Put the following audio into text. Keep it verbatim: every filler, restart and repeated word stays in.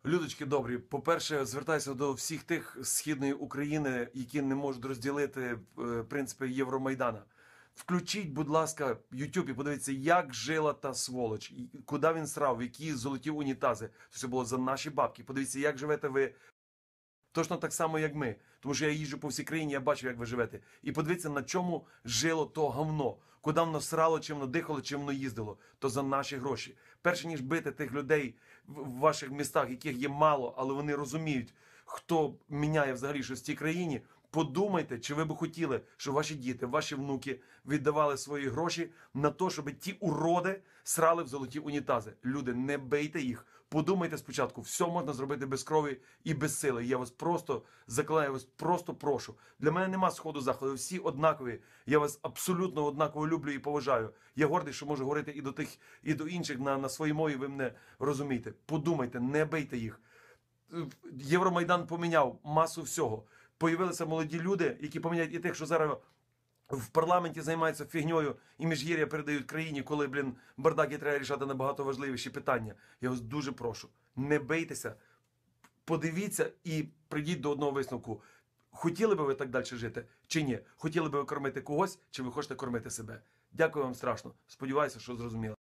Людочки добрі, по-перше, звертаюся до всіх тих з Східної України, які не можуть розділити е, принципи Євромайдана. Включіть, будь ласка, YouTube і подивіться, як жила та сволоч, і куди він срав, які золоті унітази. Це все було за наші бабки. Подивіться, як живете ви. Точно так само, як ми. Тому що я їжджу по всій країні, я бачу, як ви живете. І подивіться, на чому жило то говно. Куди воно срало, чим воно дихало, чим воно їздило. То за наші гроші. Перше, ніж бити тих людей в ваших містах, яких є мало, але вони розуміють, хто міняє взагалі щось в цій країні, подумайте, чи ви б хотіли, щоб ваші діти, ваші внуки віддавали свої гроші на те, щоб ті уроди срали в золоті унітази. Люди, не бийте їх. Подумайте спочатку, все можна зробити без крові і без сили. Я вас просто закликаю, вас просто прошу. Для мене нема сходу заходу, всі однакові. Я вас абсолютно однаково люблю і поважаю. Я гордий, що можу говорити і до тих, і до інших на, на своїй мові, ви мене розумієте. Подумайте, не бийте їх. Євромайдан поміняв масу всього. Появилися молоді люди, які поміняють і тих, що зараз в парламенті займаються фігньою і міжгір'я передають країні, коли, блін, бардаки треба рішати набагато важливіші питання. Я вас дуже прошу, не бийтеся, подивіться і прийдіть до одного висновку. Хотіли би ви так далі жити чи ні? Хотіли би ви кормити когось, чи ви хочете кормити себе? Дякую вам страшно. Сподіваюся, що зрозуміли.